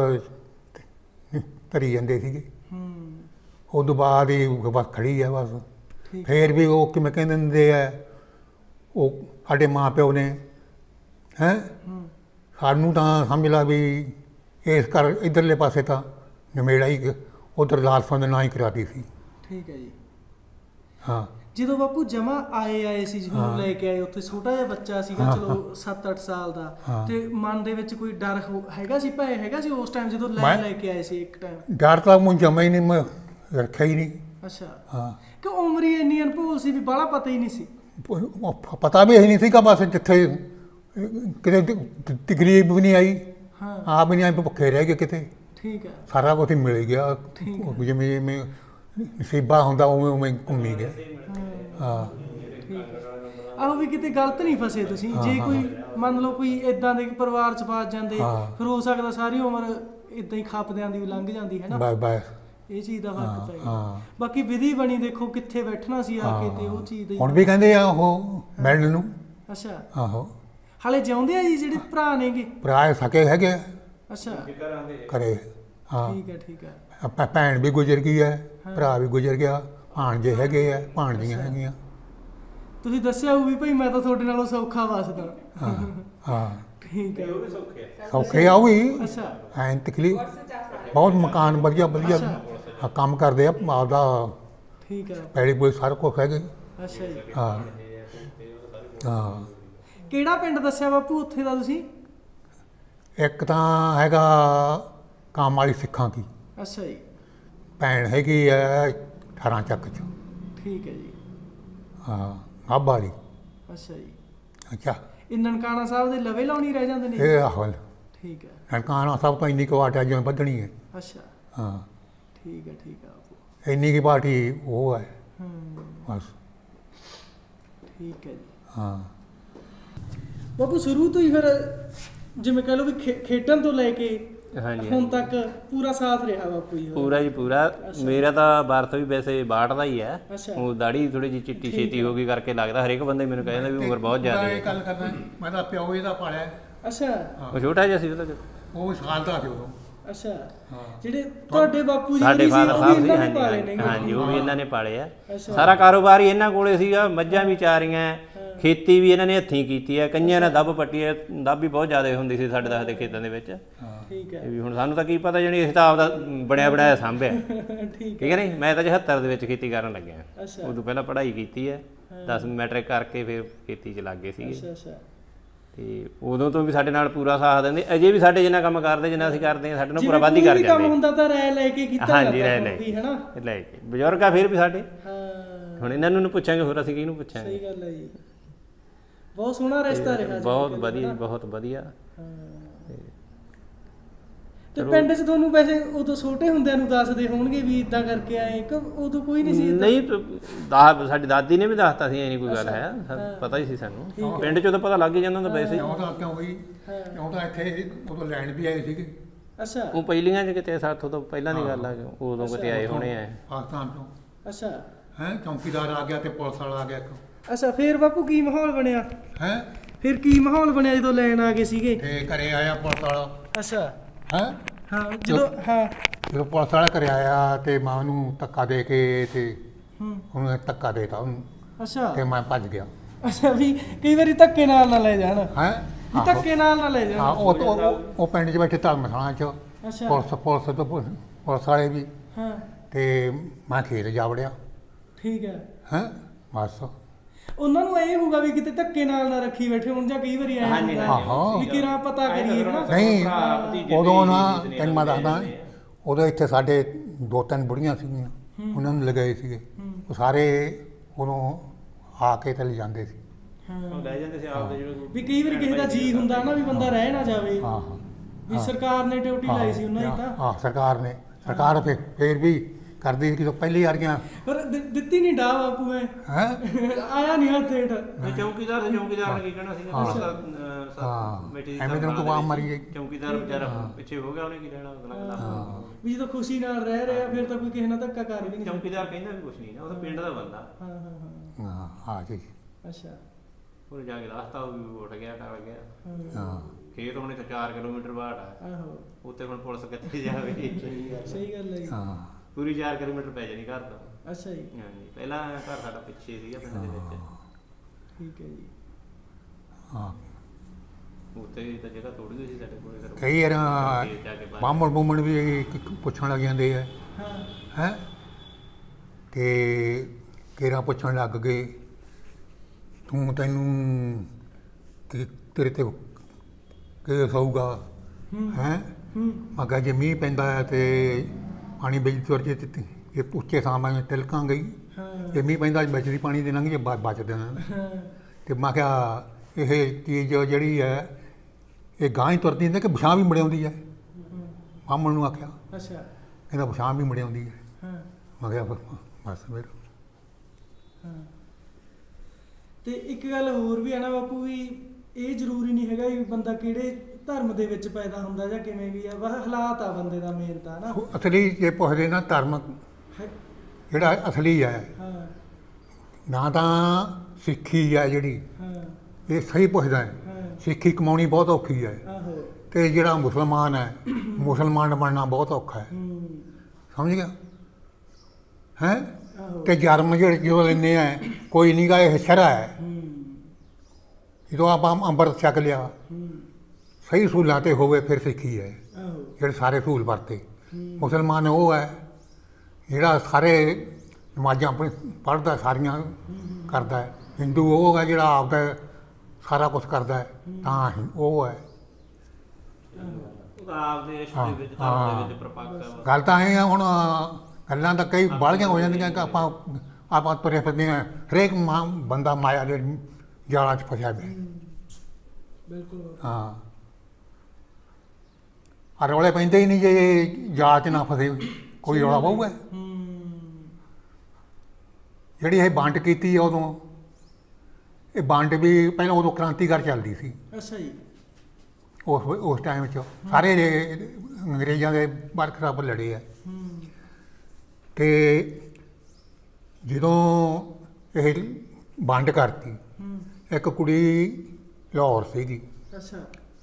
ਧਰੀ ਜਾਂਦੇ ਸੀਗੇ। ਉਦੋਂ ਬਾਅਦ ਹੀ ਬਸ ਖੜੀ ਹੈ ਬਸ। ਠੀਕ। ਫੇਰ ਵੀ ਉਹ ਕਿਵੇਂ ਕਹਿੰਦੇ ਹੁੰਦੇ ਆ, ਉਹ ਸਾਡੇ ਮਾਂ ਪਿਓ ਨੇ ਹੈਂ ਸਾਨੂੰ ਤਾਂ ਸਮਝ ਲਾ ਵੀ ਇਸ ਘਰ ਇੱਧਰਲੇ ਪਾਸੇ ਤਾਂ ਨਿਮੇੜਾ ਹੀ ਉੱਧਰ ਲਾਲਸਾਂ ਦੇ ਨਾਂ ਹੀ ਕਰਾਤੀ ਸੀ। ਠੀਕ ਹੈ ਜੀ। ਹਾਂ ਜਦੋਂ ਬਾਪੂ ਜਮਾ ਆਏ ਸੀ ਜਿਹਨੂੰ ਲੈ ਕੇ ਆਏ ਉੱਥੇ, ਛੋਟਾ ਜਿਹਾ ਬੱਚਾ ਸੀਗਾ ਚਲੋ 7-8 ਸਾਲ ਦਾ, ਤੇ ਮਨ ਦੇ ਵਿੱਚ ਕੋਈ ਡਰ ਹੈਗਾ ਸੀ, ਭੈ ਹੈਗਾ ਸੀ ਉਸ ਟਾਈਮ ਜਦੋਂ ਲੈ ਕੇ ਆਏ ਸੀ? ਇੱਕ ਟਾਈਮ ਡਰ ਤਾਂ ਮੈਨੂੰ ਜਮਾ ਹੀ ਨਹੀਂ, ਮੈਂ ਰੱਖਿਆ ਹੀ ਨਹੀਂ। ਅੱਛਾ ਹਾਂ ਕਿ ਉਮਰ ਹੀ ਇੰਨੀ ਅਨਭੂਲ ਸੀ ਵੀ ਬਾਹਲਾ ਪਤਾ ਹੀ ਨਹੀਂ ਸੀ। ਪਤਾ ਵੀ ਨਹੀਂ ਸੀਗਾ ਬਸ, ਜਿੱਥੇ ਕਿਤੇ ਤਕਲੀਫ ਵੀ ਨਹੀਂ ਆਈ, ਹਾਂ ਆਪ ਵੀ ਨਹੀਂ ਆਏ, ਭੁੱਖੇ ਰਹਿ ਗਏ ਕਿਤੇ। ਠੀਕ ਹੈ। ਸਾਰਾ ਕੁਝ ਮਿਲ ਗਿਆ, ਠੀਕ ਹੈ। ਜਿਵੇਂ ਨਸੀਬਾ ਹੁੰਦਾ ਉਵੇਂ ਉਵੇਂ ਘੁੰਮੀ ਗਿਆ। ਹਾਂ ਠੀਕ ਹੈ। ਆਹੋ ਵੀ ਕਿਤੇ ਗਲਤ ਨਹੀਂ ਫਸੇ ਤੁਸੀਂ। ਜੇ ਕੋਈ ਮੰਨ ਲਓ ਕੋਈ ਇਦਾਂ ਦੇ ਪਰਿਵਾਰ ਚ ਫਸ ਜਾਂਦੇ, ਫਿਰ ਹੋ ਸਕਦਾ ਸਾਰੀ ਉਮਰ ਇਦਾਂ ਹੀ ਖਾਪਦਿਆਂ ਦੀ ਲੰਘ ਜਾਂਦੀ ਹੈ ਨਾ। ਬਸ ਬਸ ਇਹ ਚੀਜ਼ ਦਾ ਫਰਕ ਪੈ ਗਿਆ। ਬਾਕੀ ਵਿਧੀ ਬਣੀ ਦੇਖੋ ਕਿੱਥੇ ਬੈਠਣਾ ਸੀ ਆ ਕੇ, ਤੇ ਉਹ ਚੀਜ਼ ਦਾ ਹੁਣ ਵੀ ਕਹਿੰਦੇ ਆ ਉਹ ਮਿਲਣ ਨੂੰ। ਅੱਛਾ ਆਹੋ ਹਾਲੇ ਜਿਉਂਦੇ ਆ ਜੀ ਜਿਹੜੇ ਭਰਾ ਨੇਗੇ? ਭਰਾ ਸਕੇ ਹੈਗੇ ਅੱਛਾ ਘਰੇ। ਹਾਂ ਠੀਕ ਹੈ ਠੀਕ ਹੈ। ਭੈਣ ਵੀ ਗੁਜ਼ਰ ਗਈ ਹੈ, ਭਰਾ ਵੀ ਗੁਜ਼ਰ ਗਿਆ, ਭਾਣਜੇ ਹੈਗੇ ਆ, ਭਾਣਜੀਆਂ ਹੈਗੀਆਂ। ਤੁਸੀਂ ਦੱਸਿਆ ਹੋਊ ਵੀ ਭਾਈ ਮੈਂ ਤਾਂ ਤੁਹਾਡੇ ਨਾਲੋਂ ਸੌਖਾ ਵਸਦਾ। ਹਾਂ ਹਾਂ ਠੀਕ ਹੈ। ਸੌਖੇ ਆ ਉਹ ਵੀ। ਅੱਛਾ ਐਂ ਤਕਲੀਫ ਬਹੁਤ, ਮਕਾਨ ਵਧੀਆ ਵਧੀਆ ਕੰਮ ਕਰਦੇ ਆ ਆਪਦਾ, ਠੀਕ ਹੈ। ਪੈੜੀ ਪੂੜੀ ਸਾਰਾ ਕੁਛ ਹੈਗੇ। ਅੱਛਾ ਜੀ। ਹਾਂ ਹਾਂ ਕਿਹੜਾ ਪਿੰਡ ਦੱਸਿਆ ਬਾਪੂ ਉੱਥੇ ਦਾ ਤੁਸੀਂ? ਇੱਕ ਤਾਂ ਹੈਗਾ ਕੰਮ ਵਾਲੀ ਸਿੱਖਾਂ ਕੀ, ਅੱਛਾ ਜੀ। ਭੈਣ ਹੈਗੀ ਹੈ 18 ਚੱਕ 'ਚ। ਠੀਕ ਹੈ ਜੀ। ਹਾਂ ਨਾਭ ਵਾਲੀ। ਅੱਛਾ ਜੀ। ਅੱਛਾ ਇਹ ਨਨਕਾਣਾ ਸਾਹਿਬ ਦੇ ਲਵੇ ਲਾਉਣੀ ਰਹਿ ਜਾਂਦੇ ਨੇ? ਇਹ ਆਹੋ ਠੀਕ ਹੈ। ਨਨਕਾਣਾ ਸਾਹਿਬ ਤੋਂ ਇੰਨੀ ਕੁ ਵਾਟ ਆ ਜਿਵੇਂ ਵੱਧਣੀ ਹੈ। ਅੱਛਾ ਹਾਂ ਠੀਕ ਹੈ ਠੀਕ ਹੈ ਬਾਪੂ। ਇੰਨੀ ਕੁ ਪਾਰਟੀ ਉਹ ਹੈ ਬਸ। ਠੀਕ ਹੈ ਜੀ। ਹਾਂ ਬਾਪੂ ਸ਼ੁਰੂ ਤੋਂ ਹੀ ਫਿਰ ਜਿਵੇਂ ਕਹ ਲਓ ਵੀ ਖੇਡਣ ਤੋਂ ਲੈ ਕੇ ਹਾਂਜੀ ਹੁਣ ਤੱਕ ਪੂਰਾ ਸਾਥ ਰਿਹਾ ਬਾਪੂ ਜੀ? ਪੂਰਾ ਜੀ ਪੂਰਾ। ਮੇਰਾ ਤਾਂ ਬਰਥ ਵੀ ਵੈਸੇ 62 ਦਾ ਹੀ ਹੈ। ਅੱਛਾ। ਉਹ ਦਾੜੀ ਥੋੜੀ ਜਿਹੀ ਚਿੱਟੀ ਛੇਤੀ ਹੋ ਗਈ ਕਰਕੇ ਲੱਗਦਾ ਹਰੇਕ ਬੰਦੇ ਮੈਨੂੰ ਕਹਿੰਦਾ ਵੀ ਉਮਰ ਬਹੁਤ ਜ਼ਿਆਦਾ ਹੈ। ਗੱਲ ਕਰਦਾ ਮੈਂ ਤਾਂ ਪਿਓ ਇਹਦਾ ਪਾਲਿਆ। ਅੱਛਾ ਉਹ ਛੋਟਾ ਜਿਹਾ ਸੀ ਉਹਦਾ। ਉਹ ਸਾਲ ਦਾ ਸੀ ਉਦੋਂ। ਅੱਛਾ ਜਿਹੜੇ ਤੁਹਾਡੇ ਬਾਪੂ ਜੀ ਸਾਡੇ ਸੀ ਫਾਦਰ ਉਹ ਵੀ ਸਾਹਿਬ ਸੀ। ਇਹਨਾਂ ਨੇ ਪਾਲੇ ਹਾਂਜੀ ਨੇ? ਹਾਂਜੀ ਉਹ ਵੀ ਇਹਨਾਂ ਨੇ ਪਾਲੇ ਆ। ਅੱਛਾ। ਸਾਰਾ ਕਾਰੋਬਾਰ ਹੀ ਇਹਨਾਂ ਕੋਲੇ ਸੀਗਾ। ਮੱਝਾਂ ਵੀ ਚਾਰੀਆਂ, ਖੇਤੀ ਵੀ ਇਹਨਾਂ ਨੇ ਹੱਥੀਂ ਕੀਤੀ ਹੈ। ਕਈਆਂ ਨੇ ਦੱਬ ਪੱਟੀ ਹੈ। ਦੱਬ ਵੀ ਬਹੁਤ ਜ਼ਿਆਦਾ ਹੁੰਦੀ ਸੀ ਸਾਡੇ ਦੱਸਦੇ ਖੇਤਾਂ ਦੇ ਵਿੱਚ। ਠੀਕ ਹੈ। ਵੀ ਹੁਣ ਸਾਨੂੰ ਤਾਂ ਕੀ ਪਤਾ ਜਾਣੀ ਇਸ ਤਾਂ ਆਪਦਾ ਬਣਿਆ ਬਣਾਇਆ ਸਾਂਭਿਆ। ਠੀਕ ਹੈ ਨਹੀਂ। ਮੈਂ ਤਾਂ 74 ਦੇ ਵਿੱਚ ਖੇਤੀ ਕਰਨ ਲੱਗਿਆ। ਅੱਛਾ। ਉਦੋਂ ਪਹਿਲਾਂ ਪੜ੍ਹਾਈ ਕੀਤੀ ਹੈ, 10ਵੀਂ ਮੈਟ੍ਰਿਕ ਕਰਕੇ ਫਿਰ ਖੇਤੀ 'ਚ ਲੱਗ ਗਏ ਸੀਗੇ। ਅੱਛਾ ਅੱਛਾ। ਤੇ ਉਦੋਂ ਤੋਂ ਵੀ ਸਾਡੇ ਨਾਲ ਪੂਰਾ ਸਾਥ ਦਿੰਦੇ। ਅਜੇ ਵੀ ਸਾਡੇ ਜਿੰਨਾ ਕੰਮ ਕਰਦੇ ਜਿੰਨਾ ਅਸੀਂ ਕਰਦੇ ਹਾਂ ਸਾਡੇ ਨਾਲ ਪੂਰਾ ਵੱਧ ਹੀ ਕਰ ਕੰਮ ਜਾਂਦੇ। ਹੁੰਦਾ ਤਾਂ ਰਾਇ ਲੈ ਕੇ ਕੀਤਾ ਹਾਂਜੀ ਰਾਇ ਲੈ ਵੀ ਹੈਨਾ। ਲੈ ਕੇ ਬਜ਼ੁਰਗ ਆ ਫਿਰ ਵੀ ਸਾਡੇ। ਹਾਂ ਹੁਣ ਇਹਨਾਂ ਨੂੰ ਪੁੱਛਾਂਗੇ ਹੋਰ ਅਸੀਂ ਕਿਹਨੂੰ ਪੁੱਛਾਂਗੇ। ਸਹੀ ਗੱਲ ਹੈ ਜੀ। ਬਹੁਤ ਸੋਹਣਾ ਰਿਸ਼ਤਾ ਰਿਹਾ ਜੀ। ਬਹੁਤ ਵਧੀਆ ਬਹੁਤ ਵਧੀਆ। ਤੇ ਪਿੰਡ 'ਚ ਤੁਹਾਨੂੰ ਵੈਸੇ ਉਦੋਂ ਛੋਟੇ ਹੁੰਦਿਆਂ ਨੂੰ ਦੱਸਦੇ ਹੋਣਗੇ ਵੀ ਇਦਾਂ ਕਰਕੇ ਆਏ ਕਿ ਉਦੋਂ ਕੋਈ ਨਹੀਂ ਸੀ? ਨਹੀਂ ਸਾਡੀ ਦਾਦੀ ਨੇ ਵੀ ਦੱਸਤਾ ਸੀ। ਐ ਨਹੀਂ ਕੋਈ ਗੱਲ ਹੈ, ਪਤਾ ਹੀ ਸੀ ਸਾਨੂੰ। ਪਿੰਡ 'ਚੋਂ ਤਾਂ ਪਤਾ ਲੱਗ ਹੀ ਜਾਂਦਾ ਹੁੰਦਾ ਵੈਸੇ। ਕਿਉਂ ਹੋਈ ਕਿਉਂ ਤਾਂ ਇੱਥੇ ਉਦੋਂ ਲੈਣ ਵੀ ਆਏ ਸੀਗੇ। ਅੱਛਾ। ਉਹ ਪਹਿਲੀਆਂ 'ਚ ਕਿਤੇ ਸਾਥੋਂ ਤੋਂ ਪਹਿਲਾਂ ਦੀ ਗੱਲ ਆ, ਉਦੋਂ ਕਿਤੇ ਆਏ ਹੋਣੇ ਆ ਪਾਕਿਸਤਾਨ ਤੋਂ। ਅੱਛਾ। ਹੈ ਚੌਂਕੀਦਾਰ ਆ ਗਿਆ ਤੇ ਪੁਲਿਸ ਵਾਲਾ ਆ ਗਿਆ ਇੱਕ। ਅੱਛਾ ਫਿਰ ਬਾਪੂ ਕੀ ਮਾਹੌਲ ਬਣਿਆ? ਹੈ ਫਿਰ ਕੀ ਮਾਹੌਲ ਬਣਿਆ ਜਦੋਂ ਲੈਣ ਆ ਗਏ ਸੀਗੇ? ਤੇ ਘਰੇ ਆਇਆ ਪੁਲਿਸ ਵਾਲਾ। ਅੱਛਾ। ਹੈ ਹਾਂ ਜਦੋਂ ਹਾਂ ਜਦੋਂ ਪੁਲਿਸ ਵਾਲਾ ਘਰੇ ਆਇਆ ਤੇ ਮੈਂ ਉਹਨੂੰ ਧੱਕਾ ਦੇ ਕੇ ਤੇ ਉਹਨੂੰ ਧੱਕਾ ਦੇਤਾ ਉਹਨੂੰ ਅੱਛਾ ਤੇ ਮੈਂ ਭੱਜ ਗਿਆ। ਅੱਛਾ ਵੀ ਕਈ ਵਾਰੀ ਧੱਕੇ ਨਾਲ ਨਾ ਲੈ ਜਾਣ ਹੈਂ ਵੀ ਧੱਕੇ ਨਾਲ ਨਾ ਲੈ ਜਾਣ ਹਾਂ ਉਹ ਪਿੰਡ 'ਚ ਬੈਠੇ ਧਰਮਸ਼ਾਲਾ 'ਚ ਅੱਛਾ ਪੁਲਿਸ ਵਾਲੇ ਵੀ ਹਾਂ ਤੇ ਮੈਂ ਖੇਤ ਜਾ ਵੜਿਆ। ਠੀਕ ਹੈ ਹੈਂ ਬਸ ਉਹਨਾਂ ਨੂੰ ਇਹ ਹੋਊਗਾ ਵੀ ਕਿਤੇ ਧੱਕੇ ਨਾਲ ਨਾ ਰੱਖੀ ਬੈਠੇ ਹੁਣ ਜਾਂ ਕਈ ਵਾਰੀ ਆਇਆ ਹਾਂਜੀ, ਹੁੰਦਾ ਹਾਂ। ਵੀ ਕਿਰਾਂ ਪਤਾ ਕਰੀਏ ਨਾ ਨਹੀਂ ਉਦੋਂ ਨਾ ਤੈਨੂੰ ਮੈਂ ਦੱਸਦਾ ਉਦੋਂ ਇੱਥੇ ਸਾਡੇ 2-3 ਬੁੜੀਆਂ ਸੀਗੀਆਂ ਉਹਨਾਂ ਨੂੰ ਲਗਾਏ ਸੀਗੇ ਉਹ ਸਾਰੇ ਉਦੋਂ ਆ ਕੇ ਤੇ ਲੈ ਜਾਂਦੇ ਸੀ। ਹਾਂ ਲੈ ਜਾਂਦੇ ਸੀ ਆਪਦੇ ਜਿਹੜੇ ਵੀ ਕਈ ਵਾਰੀ ਕਿਸੇ ਦਾ ਜੀ ਹੁੰਦਾ ਨਾ ਵੀ ਬੰਦਾ ਰਹਿ ਨਾ ਜਾਵੇ ਹਾਂ ਹਾਂ ਵੀ ਸਰਕਾਰ ਨੇ ਡਿਊਟੀ ਲਾਈ ਸੀ ਉਹਨਾਂ ਦੀ ਤਾਂ ਹਾਂ ਸਰਕਾਰ ਫੇਰ ਵੀ ਕਰਦੀ ਸੀ ਕਿ ਪਹਿਲੀ ਵਾਰੀਆਂ ਪਰ ਦਿੱਤੀ ਨਹੀਂ ਡਾ ਬਾਪੂ ਐ ਹੈ ਆਇਆ ਨਹੀਂ ਹੱਥ ਹੇਠ ਚੌਕੀਦਾਰ ਨੇ ਕੀ ਕਹਿਣਾ ਸੀ ਐਵੇਂ ਤੈਨੂੰ ਤੂੰ ਆਮ ਮਾਰੀ ਗਈ। ਚੌਕੀਦਾਰ ਵਿਚਾਰਾ ਪਿੱਛੇ ਹੋ ਗਿਆ ਉਹਨੇ ਕੀ ਲੈਣਾ ਅਗਲਾ ਕਹਿੰਦਾ ਵੀ ਜਦੋਂ ਖੁਸ਼ੀ ਨਾਲ ਰਹਿ ਰਿਹਾ ਫਿਰ ਤਾਂ ਕੋਈ ਕਿਸੇ ਨਾਲ ਧੱਕਾ ਕਰ ਵੀ ਨਹੀਂ ਚੌਕੀਦਾਰ ਕਹਿੰਦਾ ਵੀ ਕੁਛ ਨਹੀਂ ਨਾ ਉਹ ਤਾਂ ਪਿੰਡ ਦਾ ਬੰਦਾ ਹਾਂ ਹਾਂ ਹਾਂ ਹਾਂ ਹਾਂ ਜੀ ਅੱਛਾ ਉਹ ਜਾ ਕੇ ਦੱਸਤਾ ਉਹ ਵੀ ਉੱਠ ਗਿਆ ਟਲ ਗਿਆ ਹਾਂ ਖੇਤ ਹੋਣੇ ਤਾਂ 4 ਕਿਲੋਮੀਟਰ ਬਾਹਰ ਆ ਆਹੋ ਉੱਤੇ ਹੁਣ ਪੁਲਿਸ ਕਿੱਥੇ ਜਾਵੇ ਸਹੀ ਗੱਲ ਹੈ ਹਾਂ ਪੂਰੀ 4 ਕਿਲੋਮੀਟਰ ਪੈ ਜਾਣੀ ਘਰ ਤੋਂ। ਅੱਛਾ ਜੀ ਹਾਂਜੀ ਪਹਿਲਾਂ ਘਰ ਸਾਡਾ ਪਿੱਛੇ ਸੀਗਾ ਪਿੰਡ ਦੇ ਵਿੱਚ ਠੀਕ ਹੈ ਜੀ ਹਾਂ ਉੱਥੇ ਤਾਂ ਜਗ੍ਹਾ ਥੋੜੀ ਜਿਹੀ ਸੀ ਸਾਡੇ ਕੋਲ ਫਿਰ ਕਈ ਵਾਰ ਖੇਤ ਜਾ ਕੇ ਬਾਹਰ ਬਾਹਮਣ ਵੀ ਪੁੱਛਣ ਲੱਗ ਜਾਂਦੇ ਆ ਹਾਂ ਹੈ ਤੇ ਕੇਰਾ ਪੁੱਛਣ ਲੱਗ ਗਏ ਤੈਨੂੰ ਤੇਰੇ ਤੇ ਕੇਸ ਹੋਊਗਾ ਹੈ ਮੈਂ ਕਿਹਾ ਜੇ ਮੀਂਹ ਪੈਂਦਾ ਹੈ ਤੇ ਪਾਣੀ ਵਿੱਚ ਤੁਰ ਜੇ ਤੇ ਇਹ ਉੱਚੇ ਥਾਂ ਮੈਂ ਤਿਲਕਾਂ ਗਈ ਜੇ ਮੀਂਹ ਪੈਂਦਾ ਵਿੱਚ ਦੀ ਪਾਣੀ ਦੇ ਲੰਘ ਜੇ ਬਚ ਦੇਣਾ ਤੇ ਮੈਂ ਕਿਹਾ ਇਹ ਚੀਜ਼ ਜਿਹੜੀ ਹੈ ਇਹ ਗਾਂ ਹੀ ਤੁਰਦੀ ਹੁੰਦੀ ਕਿ ਬਛਾਂ ਵੀ ਮੁੜਿਆਉਂਦੀ ਹੈ ਬਾਹਮਣ ਨੂੰ ਆਖਿਆ ਅੱਛਾ ਕਹਿੰਦਾ ਬਛਾਂ ਵੀ ਮੁੜਿਆਉਂਦੀ ਹੈ ਹਾਂ ਮੈਂ ਕਿਹਾ ਬਸ ਫਿਰ ਹਾਂ ਤੇ ਇੱਕ ਗੱਲ ਹੋਰ ਵੀ ਹੈ ਨਾ ਬਾਪੂ ਵੀ ਇਹ ਜ਼ਰੂਰੀ ਨਹੀਂ ਹੈਗਾ ਵੀ ਬੰਦਾ ਕਿਹੜੇ ਧਰਮ ਦੇ ਵਿੱਚ ਪੈਦਾ ਹੁੰਦਾ ਜਾਂ ਕਿਵੇਂ ਵੀ ਆ ਬਸ ਹਾਲਾਤ ਆ ਬੰਦੇ ਦਾ ਮੇਨ ਤਾਂ ਨਾ ਅਸਲੀ ਜੇ ਪੁੱਛਦੇ ਨਾ ਧਰਮ ਜਿਹੜਾ ਅਸਲੀ ਹੈ ਹਾਂ ਨਾ ਤਾਂ ਸਿੱਖੀ ਹੈ ਜਿਹੜੀ ਹਾਂ ਇਹ ਸਹੀ ਪੁੱਛਦਾ ਹੈ ਹਾਂ ਸਿੱਖੀ ਕਮਾਉਣੀ ਬਹੁਤ ਔਖੀ ਹੈ ਆਹੋ ਤੇ ਜਿਹੜਾ ਮੁਸਲਮਾਨ ਹੈ ਮੁਸਲਮਾਨ ਬਣਨਾ ਬਹੁਤ ਔਖਾ ਹੈ ਸਮਝ ਗਿਆ ਹੈ ਆਹੋ ਤੇ ਜਨਮ ਜਿਹੜੇ ਜਦੋਂ ਲੈਂਦੇ ਆ ਕੋਈ ਨਹੀਂ ਗਾ ਇਹ ਸ਼ਰ੍ਹਾ ਹੈ ਜਦੋਂ ਆਪਾਂ ਅੰਮ੍ਰਿਤ ਛਕ ਲਿਆ ਸਹੀ ਅਸੂਲਾਂ ਤੇ ਹੋਵੇ ਫਿਰ ਸਿੱਖੀ ਹੈ ਆਹੋ ਜਿਹੜੇ ਸਾਰੇ ਅਸੂਲ ਵਰਤੇ ਮੁਸਲਮਾਨ ਉਹ ਹੈ ਜਿਹੜਾ ਸਾਰੇ ਨਮਾਜ਼ਾਂ ਪੜ੍ਹਦਾ ਸਾਰੀਆਂ ਕਰਦਾ ਹੈ ਹਿੰਦੂ ਉਹ ਹੈ ਜਿਹੜਾ ਆਪਦਾ ਸਾਰਾ ਕੁਝ ਕਰਦਾ ਹੈ ਤਾਂ ਉਹ ਹੈ ਆਪਦੇ ਇਸ਼ਟ ਦੇ ਵਿੱਚ ਧਰਮ ਦੇ ਵਿੱਚ ਪ੍ਰਪੱਕ ਗੱਲ ਤਾਂ ਇਹ ਆ ਹੁਣ ਗੱਲਾਂ ਤਾਂ ਕਈ ਬਾਹਲੀਆਂ ਹੋ ਜਾਂਦੀਆਂ ਕਿ ਆਪਾਂ ਤੁਰੇ ਫਿਰਦੇ ਹਾਂ ਹਰੇਕ ਬੰਦਾ ਮਾਇਆ ਦੇ ਜਾਲਾਂ 'ਚ ਫਸਿਆ ਪਿਆ ਬਿਲਕੁਲ ਹਾਂ ਆ ਰੌਲੇ ਪੈਂਦੇ ਹੀ ਨਹੀਂ ਜੇ ਜਾਲ 'ਚ ਨਾ ਫਸੇ ਕੋਈ ਰੌਲਾ ਪਊਗਾ ਜਿਹੜੀ ਇਹ ਵੰਡ ਕੀਤੀ ਆ ਉਦੋਂ ਇਹ ਵੰਡ ਵੀ ਪਹਿਲਾਂ ਉਦੋਂ ਕ੍ਰਾਂਤੀਕਾਰ ਚੱਲਦੀ ਸੀ ਅੱਛਾ ਜੀ ਉਸ ਟਾਈਮ 'ਚ ਸਾਰੇ ਅੰਗਰੇਜ਼ਾਂ ਦੇ ਬਰਖਲਾਫ ਲੜੇ ਆ ਤੇ ਜਦੋਂ ਇਹ ਵੰਡ ਕਰਤੀ ਇੱਕ ਕੁੜੀ ਲਾਹੌਰ ਸੀਗੀ ਅੱਛਾ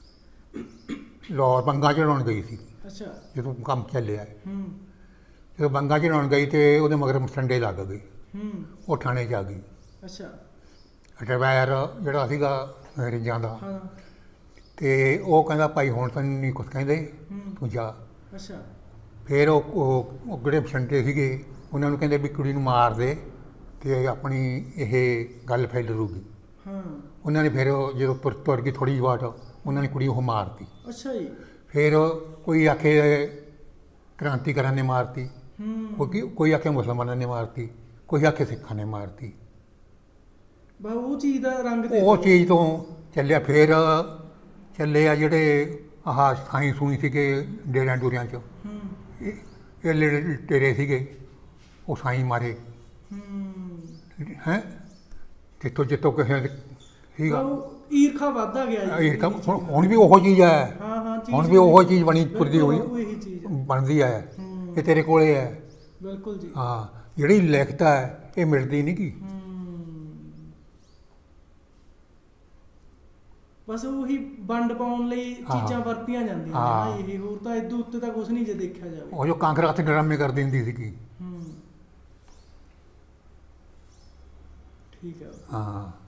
ਲਾਹੌਰ ਬੰਗਾ ਚੜਾਉਣ ਗਈ ਸੀ ਅੱਛਾ ਜਦੋਂ ਕੰਮ ਚੱਲਿਆ ਜਦੋਂ ਬੰਗਾ ਚੜਾਉਣ ਗਈ ਤੇ ਉਹਦੇ ਮਗਰ ਸੰਡੇ ਲੱਗ ਗਈ ਉਹ ਥਾਣੇ 'ਚ ਆ ਗਈ ਅੱਛਾ ਡਰਾਈਵਰ ਜਿਹੜਾ ਸੀਗਾ ਅੰਗਰੇਜ਼ਾਂ ਦਾ ਹਾਂ ਤੇ ਉਹ ਕਹਿੰਦਾ ਭਾਈ ਹੁਣ ਤੈਨੂੰ ਨਹੀਂ ਕੁਛ ਕਹਿੰਦੇ ਤੂੰ ਜਾ ਅੱਛਾ ਫਿਰ ਉਹ ਜਿਹੜੇ ਸੰਡੇ ਸੀਗੇ ਉਹਨਾਂ ਨੂੰ ਕਹਿੰਦੇ ਵੀ ਕੁੜੀ ਨੂੰ ਮਾਰ ਦੇ ਤੇ ਆਪਣੀ ਇਹ ਗੱਲ ਫੈਲੂਗੀ ਹਾਂ ਉਹਨਾਂ ਨੇ ਫਿਰ ਜਦੋਂ ਤੁਰ ਗਈ ਥੋੜ੍ਹੀ ਜਿਹੀ ਵਾਟ ਉਹਨਾਂ ਨੇ ਕੁੜੀ ਉਹ ਮਾਰਤੀ ਅੱਛਾ ਜੀ ਫਿਰ ਕੋਈ ਆਖੇ ਕ੍ਰਾਂਤੀਕਾਰਾਂ ਨੇ ਮਾਰਤੀ ਕੋਈ ਆਖੇ ਮੁਸਲਮਾਨਾਂ ਨੇ ਮਾਰਤੀ ਕੋਈ ਆਖੇ ਸਿੱਖਾਂ ਨੇ ਮਾਰਤੀ ਬਾ ਉਹ ਚੀਜ਼ ਦਾ ਰੰਗ ਦੇ ਉਹ ਚੀਜ਼ ਤੋਂ ਚੱਲਿਆ ਫਿਰ ਚੱਲੇ ਆ ਜਿਹੜੇ ਆਹ ਸਾਈਂ ਸੂਈ ਸੀਗੇ ਡੇਰਿਆਂ ਡੂਰਿਆਂ 'ਚ ਇਹ ਲਟੇਰੇ ਸੀਗੇ ਉਹ ਸਾਈਂ ਮਾਰੇ ਹੈਂ ਜਿੱਤੋਂ ਕਿਸੇ ਸੀਗਾ ਈਰਖਾ ਵੱਧਦਾ ਗਿਆ ਜੀ ਹੁਣ ਵੀ ਉਹੋ ਚੀਜ਼ ਹੈ ਹਾਂ ਹਾਂ ਹੁਣ ਵੀ ਉਹੋ ਚੀਜ਼ ਬਣੀ ਤੁਰਦੀ ਹੋਈ ਇਹੀ ਚੀਜ਼ ਬਣਦੀ ਹੈ ਇਹ ਤੇਰੇ ਕੋਲੇ ਹੈ ਬਿਲਕੁਲ ਜੀ ਹਾਂ ਜਿਹੜੀ ਲਿਖਤਾ ਹੈ ਇਹ ਮਿਟਦੀ ਨਹੀਂ ਗੀ ਬਸ ਉਹੀ ਵੰਡ ਪਾਉਣ ਲਈ ਚੀਜ਼ਾਂ ਵਰਤੀਆਂ ਜਾਂਦੀਆਂ ਨੇ ਹਾਂ। ਨਾ, ਇਹ ਹੋਰ ਤਾਂ ਇਦੋਂ ਉੱਤੇ ਤਾਂ ਕੁਝ ਨਹੀਂ ਜੇ ਦੇਖਿਆ ਜਾਵੇ। ਉਹ ਜੋ ਕਾਂਗਰਸ ਤੇ ਡਰਾਮੇ ਕਰਦੀ ਹੁੰਦੀ ਸੀਗੀ। ਠੀਕ ਹੈ। ਹਾਂ